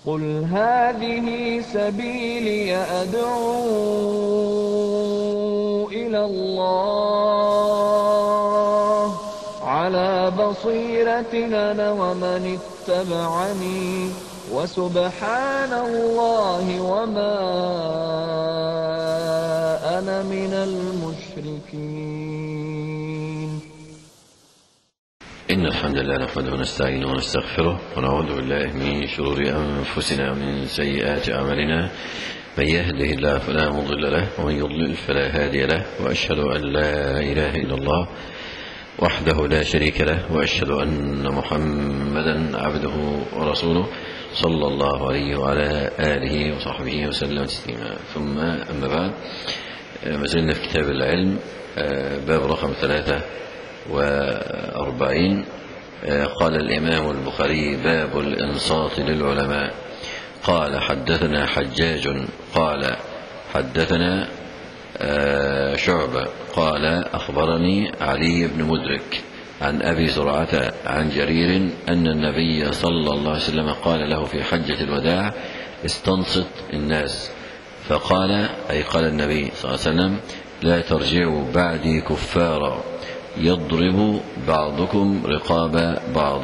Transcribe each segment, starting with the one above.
قل هذه سبيلي أدعو إلى الله على بصيرة أنا ومن اتبعني وسبحان الله وما أنا من المشركين. إن الحمد لله نحمده ونستعينه ونستغفره ونعوذ بالله من شرور أنفسنا ومن سيئات أعمالنا، من يهده الله فلا مضل له ومن يضلل فلا هادي له، وأشهد أن لا إله إلا الله وحده لا شريك له، وأشهد أن محمدا عبده ورسوله صلى الله عليه وعلى آله وصحبه وسلم تسليما. ثم أما بعد، ما زلنا في كتاب العلم، باب رقم 43. قال الإمام البخاري: باب الإنصات للعلماء. قال: حدثنا حجاج قال حدثنا شعبة قال أخبرني علي بن مدرك عن أبي زرعة عن جرير أن النبي صلى الله عليه وسلم قال له في حجة الوداع: استنصت الناس. فقال، أي قال النبي صلى الله عليه وسلم: لا ترجعوا بعدي كفارا يضرب بعضكم رقاب بعض.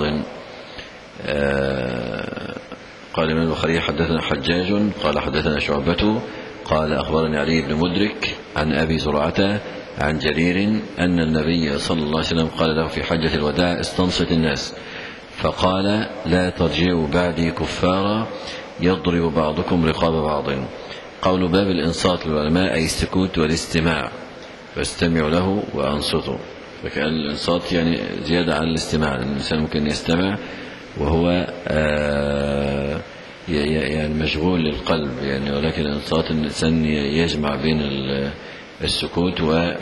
قال الإمام البخاري: حدثنا حجاج قال حدثنا شعبة قال أخبرني علي بن مدرك عن أبي زرعة عن جرير أن النبي صلى الله عليه وسلم قال له في حجة الوداع: استنصت الناس. فقال: لا ترجعوا بعدي كفارا يضرب بعضكم رقاب بعض. قول باب الإنصات للعلماء أي السكوت والاستماع، فاستمعوا له وأنصتوا. فكان الإنصات يعني زيادة عن الاستماع، الإنسان ممكن يستمع وهو يعني مشغول للقلب يعني، ولكن الإنصات الإنسان يجمع بين السكوت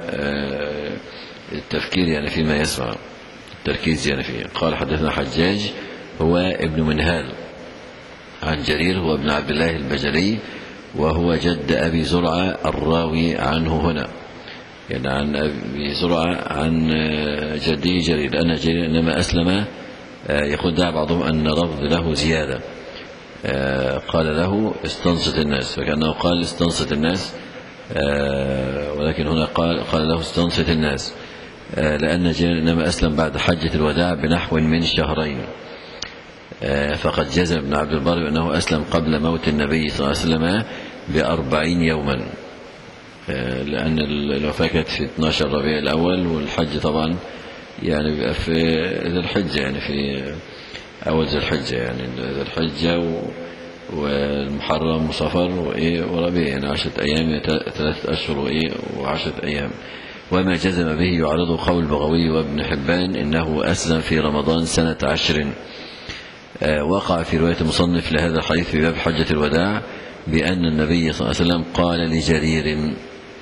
والتفكير يعني فيما يسمع، التركيز يعني فيه. قال: حدثنا حجاج هو ابن منهال عن جرير هو ابن عبد الله البجلي، وهو جد أبي زرعة الراوي عنه هنا، يعني عن أبي زرعة عن جدي جرير أن جرير إنما أسلم. يقول دع بعضهم أن لفظ له زيادة، قال له: استنصت الناس، فكأنه قال استنصت الناس، ولكن هنا قال له استنصت الناس، لأن جرير إنما أسلم بعد حجة الوداع بنحو من شهرين. فقد جزم ابن عبد البر بأنه أسلم قبل موت النبي صلى الله عليه وسلم ب40 يوما، لأن الوفاة كانت في 12 ربيع الأول، والحج طبعا يعني بيبقى في ذي الحجة، يعني في أول ذي الحجة، يعني ذي الحجة والمحرم وصفر وربيع، يعني 10 أيام، 3 أشهر و10 أيام. وما جزم به يعرض قول بغوي وابن حبان إنه أسلم في رمضان سنة 10. وقع في رواية المصنف لهذا الحديث في باب حجة الوداع بأن النبي صلى الله عليه وسلم قال لجرير،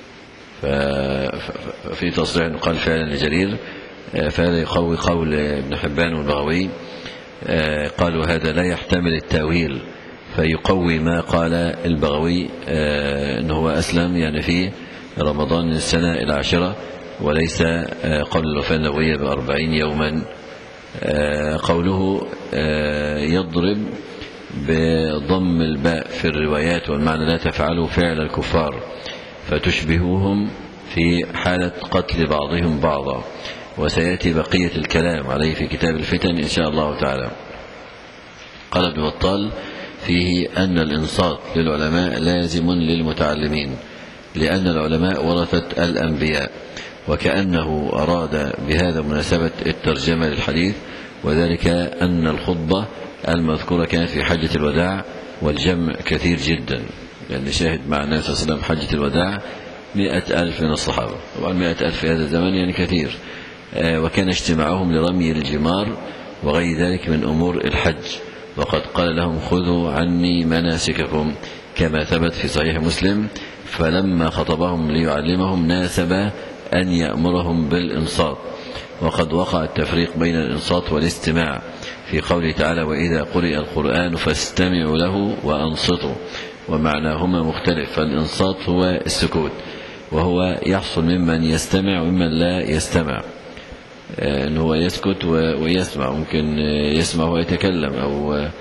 ففي تصريح قال فعلا لجرير، فهذا يقوي قول ابن حبان والبغوي. قالوا هذا لا يحتمل التأويل، فيقوي ما قال البغوي أنه هو أسلم يعني في رمضان السنة 10، وليس قبل الوفاة النبوية ب40 يوما. قوله يضرب بضم الباء في الروايات، والمعنى لا تفعلوا فعل الكفار فتشبهوهم في حالة قتل بعضهم بعضا، وسيأتي بقية الكلام عليه في كتاب الفتن إن شاء الله تعالى. قال ابن بطال فيه أن الإنصات للعلماء لازم للمتعلمين، لأن العلماء ورثة الأنبياء، وكأنه أراد بهذا مناسبة الترجمة للحديث، وذلك أن الخطبة المذكورة كانت في حجة الوداع، والجمع كثير جدا، لأن شاهد مع النبي صلى الله عليه وسلم حجة الوداع 100,000 من الصحابة، طبعا 100,000 في هذا الزمن يعني كثير. وكان اجتماعهم لرمي الجمار وغير ذلك من أمور الحج، وقد قال لهم: خذوا عني مناسككم، كما ثبت في صحيح مسلم. فلما خطبهم ليعلمهم ناسب أن يأمرهم بالإنصات، وقد وقع التفريق بين الإنصات والاستماع في قوله تعالى: وإذا قرئ القرآن فاستمعوا له وأنصتوا، ومعناهما مختلف. فالإنصات هو السكوت، وهو يحصل ممن يستمع وممن لا يستمع، أنه هو يسكت ويسمع، ممكن يسمع ويتكلم، أو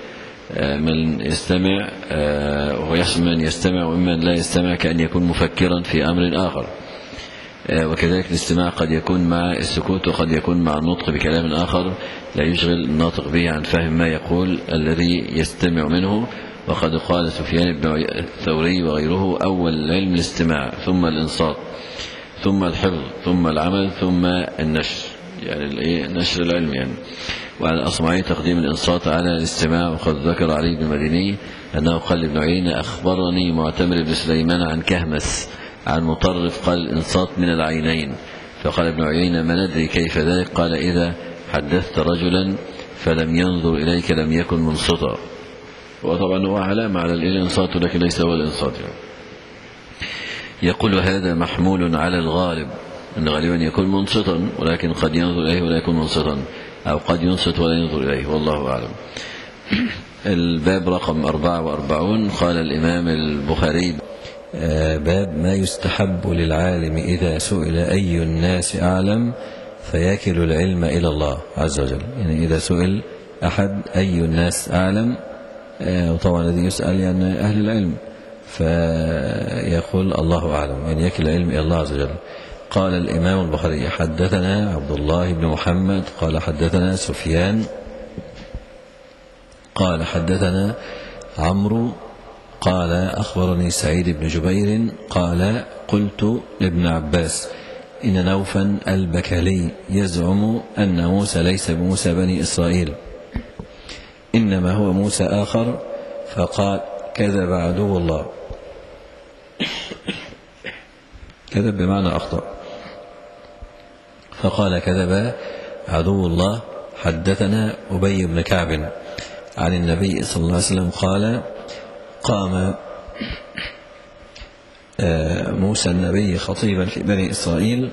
من يستمع ويحصل من يستمع ومن لا يستمع كأن يكون مفكرا في أمر آخر. وكذلك الاستماع قد يكون مع السكوت وقد يكون مع النطق بكلام آخر لا يشغل الناطق به عن فهم ما يقول الذي يستمع منه. وقد قال سفيان بن الثوري وغيره: أول العلم الاستماع، ثم الإنصات، ثم الحفظ، ثم العمل، ثم النشر، يعني نشر العلم يعني. وعلى الأصمعي تقديم الإنصات على الاستماع. وقد ذكر علي بن المديني أنه قال ابن عيينة: أخبرني معتمر بن سليمان عن كهمس عن مطرف قال: الإنصات من العينين. فقال ابن عيينة: ما ندري كيف ذلك؟ قال: إذا حدثت رجلا فلم ينظر إليك لم يكن منصتا. وطبعا هو علامة على الإنصات لكن ليس هو الإنصات يعني. يقول: هذا محمول على الغالب، أن غالبا يكون منصتا ولكن قد ينظر إليه ولا يكون منصتا، أو قد ينصت ولا ينظر إليه، والله أعلم. الباب رقم 44. قال الإمام البخاري: باب ما يستحب للعالم إذا سئل أي الناس أعلم فيكل العلم إلى الله عز وجل. يعني إذا سئل أحد أي الناس أعلم، وطبعا الذي يسأل يعني أهل العلم، فيقول الله أعلم، يعني يكل العلم إلى الله عز وجل. قال الإمام البخاري: حدثنا عبد الله بن محمد قال حدثنا سفيان قال حدثنا عمرو قال أخبرني سعيد بن جبير قال: قلت لابن عباس: إن نوفا البكالي يزعم أن موسى ليس بموسى بني إسرائيل، إنما هو موسى آخر. فقال: كذب عدو الله. كذب بمعنى أخطأ. فقال: كذب عدو الله. حدثنا أبي بن كعب عن النبي صلى الله عليه وسلم قال: قام موسى النبي خطيبا في بني إسرائيل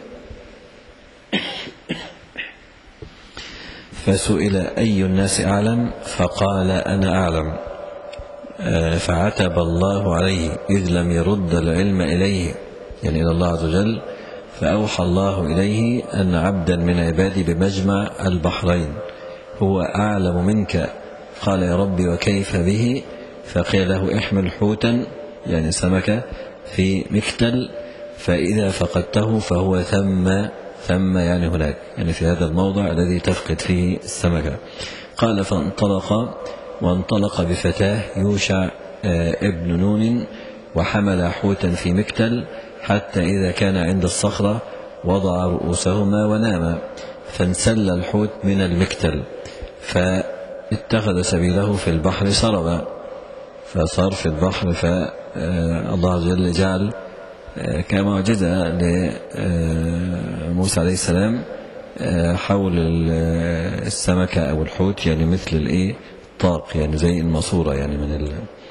فسئل أي الناس أعلم فقال: أنا أعلم. فعتب الله عليه إذ لم يرد العلم إليه، يعني إلى الله عز وجل. فأوحى الله إليه أن عبدا من عبادي بمجمع البحرين هو أعلم منك. قال: يا ربي وكيف به؟ فقيل له: احمل حوتا، يعني سمكة، في مكتل، فإذا فقدته فهو ثم يعني هناك، يعني في هذا الموضع الذي تفقد فيه السمكة. قال: وانطلق بفتاه يوشع ابن نون وحمل حوتا في مكتل حتى إذا كان عند الصخرة وضع رؤوسهما وناما، فانسل الحوت من المكتل فاتخذ سبيله في البحر سربا، فصار في البحر. فالله عز وجل جعل كمعجزة لموسى عليه السلام حول السمكة أو الحوت، يعني مثل الطاق، يعني زي الماسورة، يعني من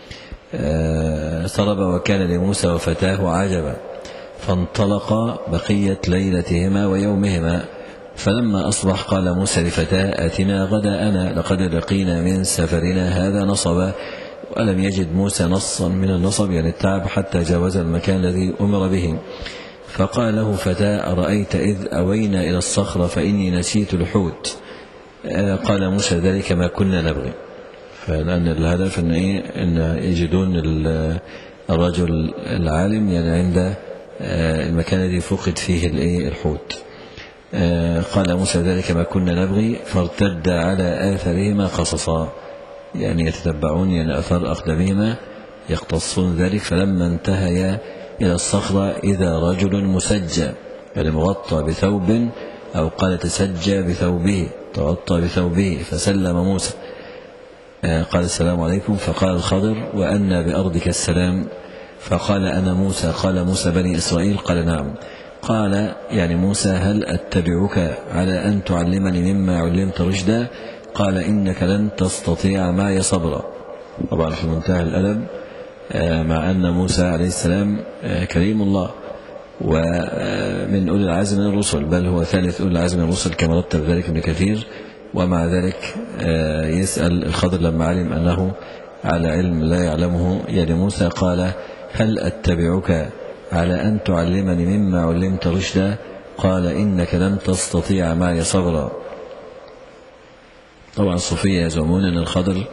سرب. وكان لموسى وفتاه عجبا، فانطلقا بقية ليلتهما ويومهما. فلما أصبح قال موسى لفتاه: آتنا غداءنا لقد لقينا من سفرنا هذا نصبا. ولم يجد موسى نصا من النصب، يعني التعب، حتى جاوز المكان الذي أمر به. فقال له فتاه: أرأيت إذ أوينا إلى الصخرة فإني نسيت الحوت. قال موسى: ذلك ما كنا نبغي. فلأن الهدف إن يجدون الرجل العالم يعني عند المكان الذي فقد فيه الحوت. قال موسى: ذلك ما كنا نبغي. فارتد على آثارهما قصصا، يعني يتتبعون يعني أثر أقدامهما يقتصون ذلك. فلما انتهيا إلى الصخرة إذا رجل مسجى، يعني مغطى بثوب، أو قال تسجى بثوبه، تغطى بثوبه. فسلم موسى قال: السلام عليكم. فقال الخضر: وأنا بأرضك السلام؟ فقال: أنا موسى. قال موسى: بني إسرائيل؟ قال: نعم. قال يعني موسى: هل أتبعك على أن تعلمني مما علمت رشدا؟ قال: إنك لن تستطيع معي صبرا. طبعا في منتهى الأدب، مع أن موسى عليه السلام كريم الله ومن أولي العزم من الرسل، بل هو ثالث أولي العزم من الرسل كما رتب ذلك ابن كثير. ومع ذلك يسأل الخضر لما علم أنه على علم لا يعلمه يعني موسى، قال: هل أتبعك على أن تعلمني مما علمت رشدا؟ قال: إنك لن تستطيع معي صبرا. طبعا الصوفية يزعمون أن الخضر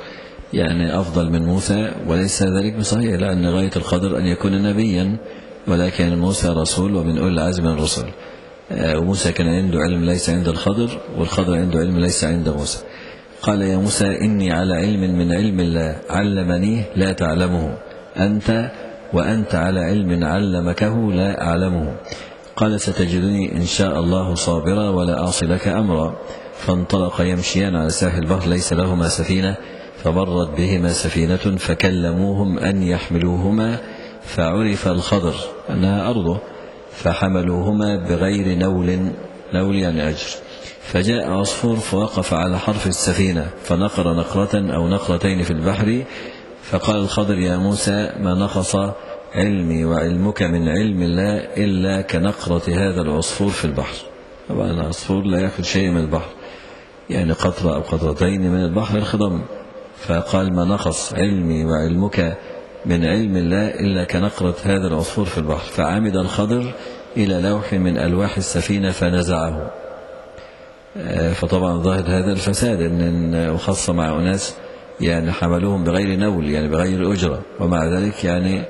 يعني أفضل من موسى، وليس ذلك بصحيح، لأن غاية الخضر أن يكون نبيا، ولكن موسى رسول ومن أولي العزم من الرسل. وموسى كان عنده علم ليس عند الخضر، والخضر عنده علم ليس عند موسى. قال يا موسى إني على علم من علم الله علمنيه لا تعلمه أنت، وأنت على علم علمكه لا أعلمه. قال ستجدني إن شاء الله صابرا ولا أعصي لك أمرا. فانطلق يمشيان على ساحل البحر ليس لهما سفينة، فمرت بهما سفينة فكلموهم أن يحملوهما، فعرف الخضر أنها أرضه، فحملوهما بغير نول يعني أجر. فجاء عصفور فوقف على حرف السفينة فنقر نقرة أو نقرتين في البحر، فقال الخضر يا موسى ما نقص علمي وعلمك من علم الله إلا كنقرة هذا العصفور في البحر. طبعا العصفور لا يأخذ شيء من البحر، يعني قطرة أو قطرتين من البحر الخضم، فقال ما نقص علمي وعلمك من علم الله إلا كنقرة هذا العصفور في البحر. فعمد الخضر إلى لوح من ألواح السفينة فنزعه. فطبعا ظاهر هذا الفساد، أن خاصة مع أناس يعني حملوهم بغير نول يعني بغير أجرة، ومع ذلك يعني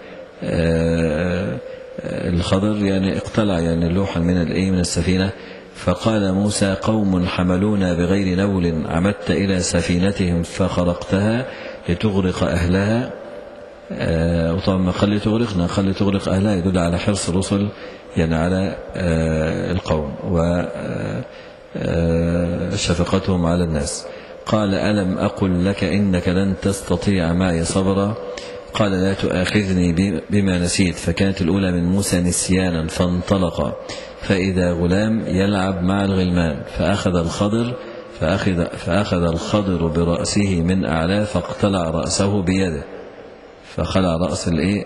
الخضر يعني اقتلع يعني لوحا من السفينة. فقال موسى قوم حملونا بغير نول عمدت إلى سفينتهم فخرقتها لتغرق أهلها. وطبعا ما قال لتغرقنا، قال لتغرق أهلها، يدل على حرص الرسل يعني على القوم وشفقتهم على الناس. قال ألم أقل لك إنك لن تستطيع معي صبرا. قال لا تؤاخذني بما نسيت. فكانت الأولى من موسى نسيانا فانطلق فإذا غلام يلعب مع الغلمان فأخذ الخضر برأسه من أعلاه فاقتلع رأسه بيده، فخلع رأس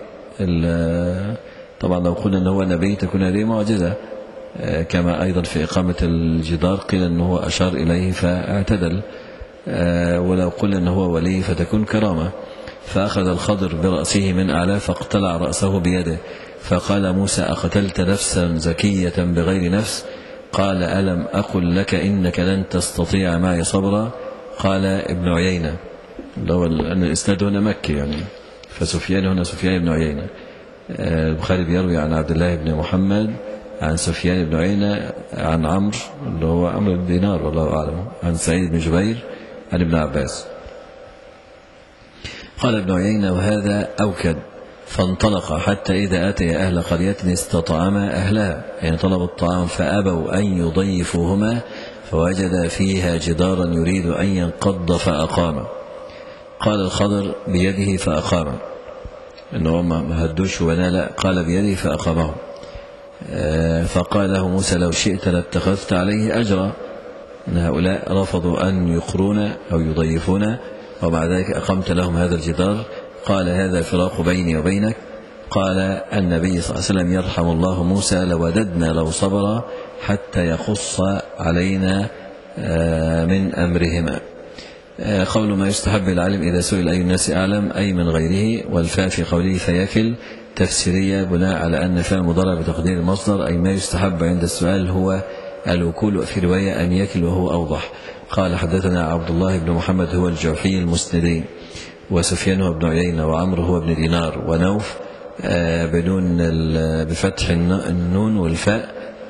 طبعا لو قلنا أنه هو نبي تكون هذه معجزة، كما أيضا في إقامة الجدار قيل أنه أشار إليه فاعتدل، ولو قلنا أنه هو ولي فتكون كرامة. فأخذ الخضر برأسه من أعلاه فاقتلع رأسه بيده. فقال موسى أقتلت نفسا زكية بغير نفس؟ قال ألم أقل لك إنك لن تستطيع معي صبرا. قال ابن عيينة، لو أن الإسناد هنا مكي يعني، فسفيان هنا سفيان بن عيينة. البخاري بيروي عن عبد الله بن محمد عن سفيان بن عيينة عن عمرو اللي هو عمرو بن دينار والله أعلم، عن سعيد بن جبير عن ابن عباس. قال ابن عيينة وهذا أوكد. فانطلق حتى إذا أتي أهل قرية استطعما أهلها، يعني طلبوا الطعام فأبوا أن يضيفوهما، فوجد فيها جدارا يريد أن ينقض فأقام. قال الخضر بيده فأقام، إنه ما هدوش ونال، قال بيده فأقامه. فقال له موسى لو شئت لاتخذت عليه أجرا، إن هؤلاء رفضوا أن يقرونا أو يضيفونا، ومع ذلك أقمت لهم هذا الجدار. قال هذا فراق بيني وبينك. قال النبي صلى الله عليه وسلم يرحم الله موسى لوددنا لو صبر حتى يقص علينا من أمرهما. قول ما يستحب العالم إذا سئل أي الناس أعلم أي من غيره، والفاء في قوله فيكل تفسيرية بناء على أن فاء المضارع بتقدير المصدر، أي ما يستحب عند السؤال هو الوكول، في رواية أن يكل وهو أوضح. قال حدثنا عبد الله بن محمد هو الجوحي المسندي، وسفيان هو ابن عيينة، وعمرو هو ابن دينار، ونوف بدون بفتح النون والفاء،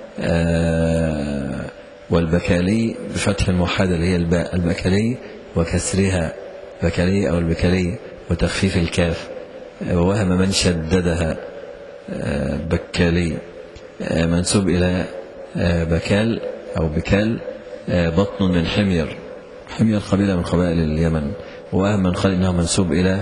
والبكالي بفتح الموحدة اللي هي الباء، البكالي وكسرها بكالي أو البكالي وتخفيف الكاف، ووهم من شددها بكالي، منسوب إلى بكال أو بكال بطن من حمير، حمير قبيلة من قبائل اليمن، ووهم من قال إنه منسوب إلى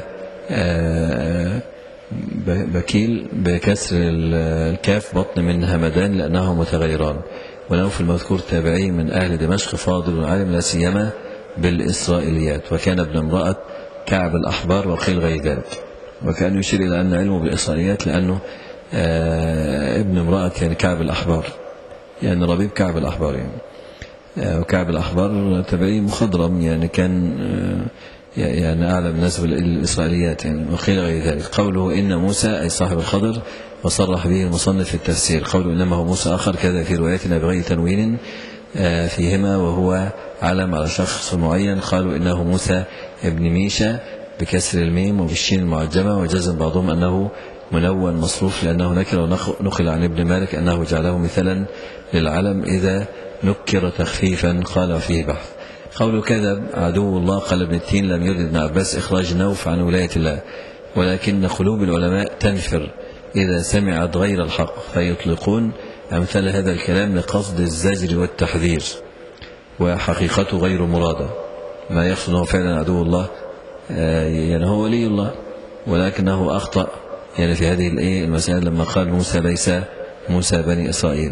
بكيل بكسر الكاف بطن من همدان لأنه متغيران. ونوف المذكور تابعي من أهل دمشق فاضل عالم لا سيما بالإسرائيليات، وكان ابن امرأة كعب الأحبار وقيل غير ذلك. وكأنه يشير إلى أن علمه بالإسرائيليات لأنه ابن امرأة كان كعب الأحبار، يعني ربيب كعب الأحبار يعني. وكعب الأحبار تابعي مخضرم، يعني كان يعني أعلم الناس بالإسرائيليات يعني، وقيل غير ذلك. قوله إن موسى أي صاحب الخضر، وصرح به المصنف في التفسير. قوله إنما هو موسى آخر كذا في روايتنا بغير تنوين فيهما، وهو علم على شخص معين. قالوا إنه موسى ابن ميشا بكسر الميم وبالشين المعجمة، وجزم بعضهم أنه منون مصروف لأنه نكر، ونقل عن ابن مالك أنه جعله مثلا للعلم إذا نكر تخفيفا. قال فيه بحث. قول كذب عدو الله. قال ابن التين لم يرد ابن عباس إخراج نوف عن ولاية الله، ولكن قلوب العلماء تنفر إذا سمعت غير الحق، فيطلقون أمثال هذا الكلام لقصد الزجر والتحذير، وحقيقته غير مرادة. ما يقصده فعلا عدو الله يعني هو ولي الله، ولكنه أخطأ يعني في هذه المسألة لما قال موسى ليس موسى بني إسرائيل.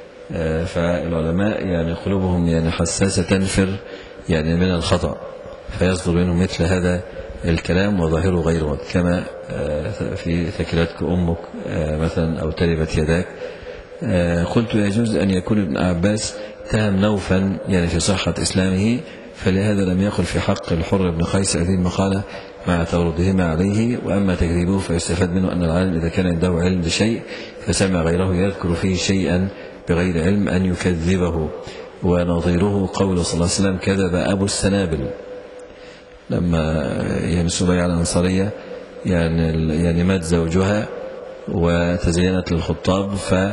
فالعلماء يعني قلوبهم يعني حساسة تنفر يعني من الخطأ، فيصدر منهم مثل هذا الكلام وظاهره غير مراد، كما في ثكلتك أمك مثلا أو تربت يداك. قلت يجوز أن يكون ابن عباس تهم نوفا يعني في صحة إسلامه، فلهذا لم يقل في حق الحر بن قيس هذه المقالة مع تردهما عليه. وأما تكذيبه فيستفاد منه أن العالم إذا كان عنده علم بشيء فسمع غيره يذكر فيه شيئا بغير علم أن يكذبه. ونظيره قول صلى الله عليه وسلم كذب أبو السنابل، لما يعني سبيعة الأنصارية يعني مات زوجها وتزينت للخطاب،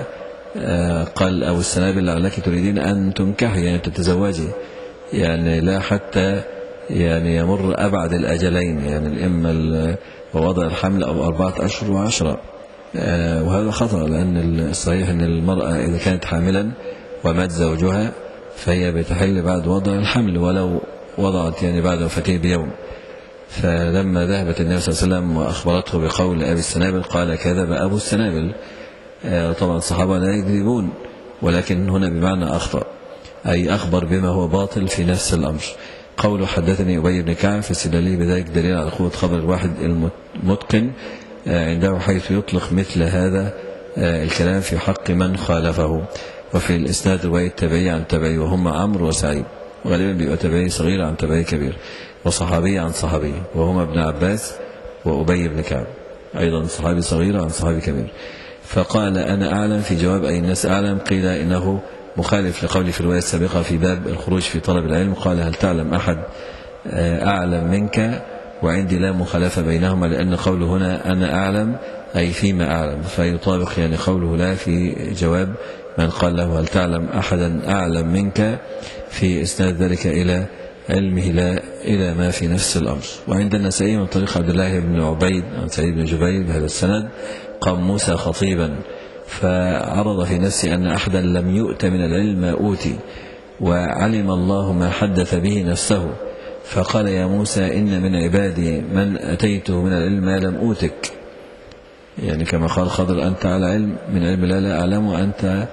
فقال أبو السنابل لعلك تريدين أن تنكحي يعني تتزوجي، يعني لا حتى يعني يمر أبعد الأجلين، يعني الإما ووضع الحمل أو 4 أشهر و10. وهذا خطأ، لأن الصحيح أن المرأة إذا كانت حاملا ومات زوجها فهي بتحل بعد وضع الحمل ولو وضعت يعني بعد وفاته بيوم. فلما ذهبت النبي صلى الله عليه وسلم وأخبرته بقول أبي السنابل قال كذب أبو السنابل. طبعا الصحابة لا يكذبون، ولكن هنا بمعنى أخطأ، أي أخبر بما هو باطل في نفس الأمر. قوله حدثني أبي بن كعب فاستدلالي بذلك دليل على قوة خبر الواحد المتقن عنده، حيث يطلق مثل هذا الكلام في حق من خالفه. وفي الإسناد رواية تبعي عن تبعي وهم عمرو وسعيد، وغالبا بيبقى تبعي صغير عن تبعي كبير، وصحابي عن صحابي وهما ابن عباس وأبي بن كعب، أيضا صحابي صغير عن صحابي كبير. فقال أنا أعلم في جواب أي الناس أعلم، قيل إنه مخالف لقولي في الرواية السابقة في باب الخروج في طلب العلم. قال هل تعلم أحد أعلم منك؟ وعندي لا مخالفة بينهما، لأن قوله هنا أنا أعلم أي فيما أعلم، فيطابق يعني قوله لا في جواب من قال له هل تعلم أحدا أعلم منك، في إسناد ذلك إلى علمه لا إلى ما في نفس الأمر. وعند النسائي من طريق عبد الله بن عبيد عن سعيد بن جبير بهذا السند قام موسى خطيبا فعرض في نفسه أن أحدا لم يؤت من العلم ما أوتي، وعلم الله ما حدث به نفسه، فقال يا موسى إن من عبادي من أتيته من العلم ما لم أوتك، يعني كما قال خضر أنت على علم من علم لا أعلم، وأنت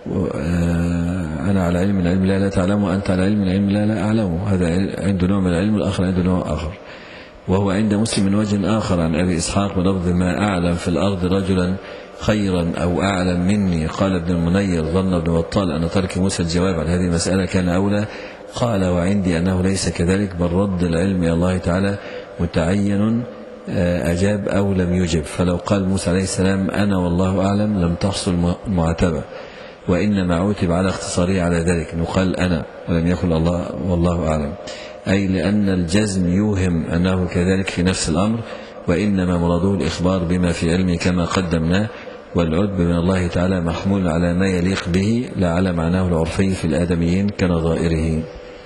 أنا على علم من علم لا تعلم، وأنت على علم من علم لا أعلم. هذا عنده نوع من العلم، الآخر عنده نوع آخر. وهو عند مسلم من وجه آخر عن أبي إسحاق بلفظ ما أعلم في الأرض رجلا خيرا أو أعلم مني. قال ابن المنير ظن ابن بطال أن ترك موسى الجواب عن هذه المسألة كان أولى. قال وعندي أنه ليس كذلك، بل رد العلم إلى الله تعالى متعين أجاب أو لم يجب. فلو قال موسى عليه السلام أنا والله أعلم لم تحصل معاتبة، وإنما عوتب على اختصاره على ذلك، نقال أنا ولم يقل الله والله أعلم، أي لأن الجزم يوهم أنه كذلك في نفس الأمر، وإنما مراده الإخبار بما في علمه كما قدمناه. والعتب من الله تعالى محمول على ما يليق به لا على معناه العرفي في الآدميين كنظائره.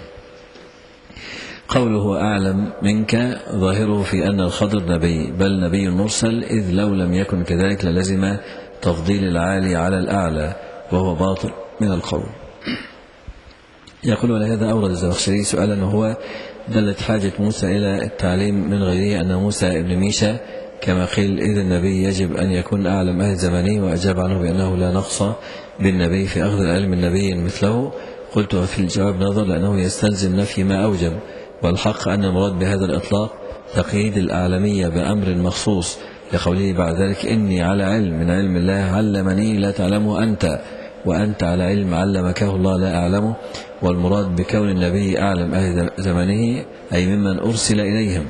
قوله أعلم منك ظاهره في أن الخضر نبي، بل نبي مرسل، إذ لو لم يكن كذلك للزم تفضيل العالي على الأعلى، وهو باطل من القول. يقول ولهذا أورد الزمخشري سؤالا، وهو دلت حاجة موسى إلى التعليم من غيره أن موسى ابن ميشا كما قيل إذ النبي يجب أن يكون أعلم أهل زمانه، وأجاب عنه بأنه لا نقص بالنبي في أخذ العلم النبي مثله. قلت وفي الجواب نظر، لأنه يستلزم نفي ما أوجب، والحق أن المراد بهذا الإطلاق تقييد الأعلمية بأمر مخصوص، لقوله بعد ذلك إني على علم من علم الله علمني لا تعلمه أنت، وأنت على علم علمكه الله لا أعلمه. والمراد بكون النبي أعلم أهل زمانه أي ممن أرسل إليهم.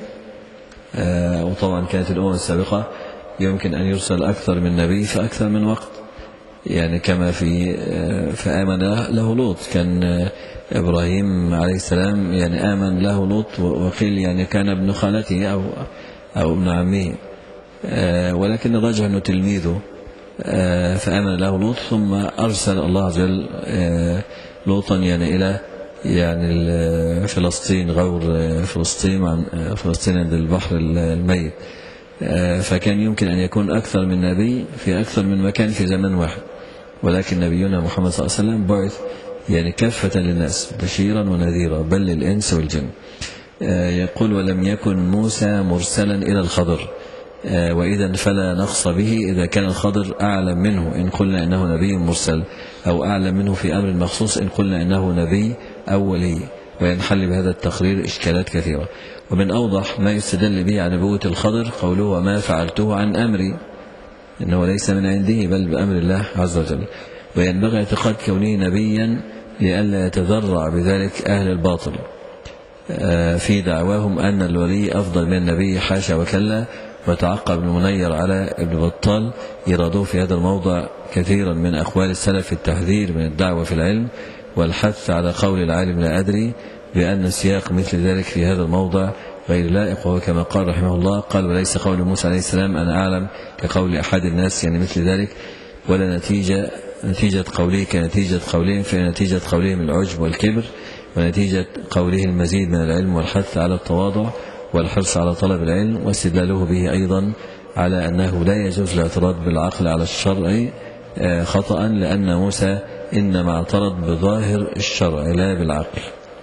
وطبعا كانت الأمم السابقة يمكن أن يرسل أكثر من نبي في أكثر من وقت، يعني كما فآمن له لوط. كان إبراهيم عليه السلام يعني آمن له لوط، وقيل يعني كان ابن خالته أو ابن عمه، ولكن الراجح أنه تلميذه. فآمن له لوط، ثم أرسل الله عز وجل لوطا يعني إلى يعني فلسطين، غور فلسطين عند البحر الميت. فكان يمكن أن يكون أكثر من نبي في أكثر من مكان في زمن واحد، ولكن نبينا محمد صلى الله عليه وسلم بعث يعني كافة للناس بشيرا ونذيرا، بل للإنس والجن. يقول: ولم يكن موسى مرسلا إلى الخضر، وإذا فلا نقص به إذا كان الخضر أعلم منه إن قلنا إنه نبي مرسل، أو أعلم منه في أمر مخصوص إن قلنا إنه نبي أو ولي. وينحل بهذا التقرير إشكالات كثيرة. ومن أوضح ما يستدل به على نبوة الخضر قوله: وما فعلته عن أمري، إنه ليس من عنده بل بأمر الله عز وجل. وينبغي اعتقاد كونه نبيا لئلا يتذرع بذلك أهل الباطل في دعواهم أن الولي أفضل من النبي، حاشا وكلا. وتعقب ابن منير على ابن بطال إرادوه في هذا الموضع كثيرا من أقوال السلف في التحذير من الدعوة في العلم والحث على قول العالم لا أدري، بأن السياق مثل ذلك في هذا الموضع غير لائق. وهو كما قال رحمه الله: قال: وليس قول موسى عليه السلام أنا أعلم كقول أحد الناس، يعني مثل ذلك، ولا نتيجة قوله كنتيجة قولهم، فإن نتيجة قولهم العجب والكبر، ونتيجة قوله المزيد من العلم والحث على التواضع والحرص على طلب العلم، واستدلاله به أيضا على أنه لا يجوز الاعتراض بالعقل على الشرع خطأ، لأن موسى إنما اعترض بظاهر الشرع لا بالعقل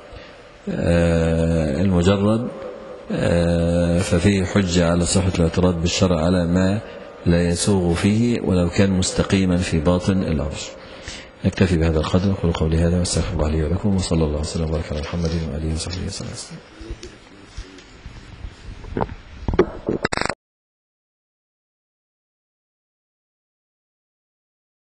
المجرد، ففيه حجة على صحة الاعتراض بالشرع على ما لا يسوغ فيه ولو كان مستقيما في باطن الأمر. نكتفي بهذا القدر. أقول قولي هذا واستغفر الله لي ولكم، وصلى الله وسلم وبارك على محمد وآله وصحبه وسلم.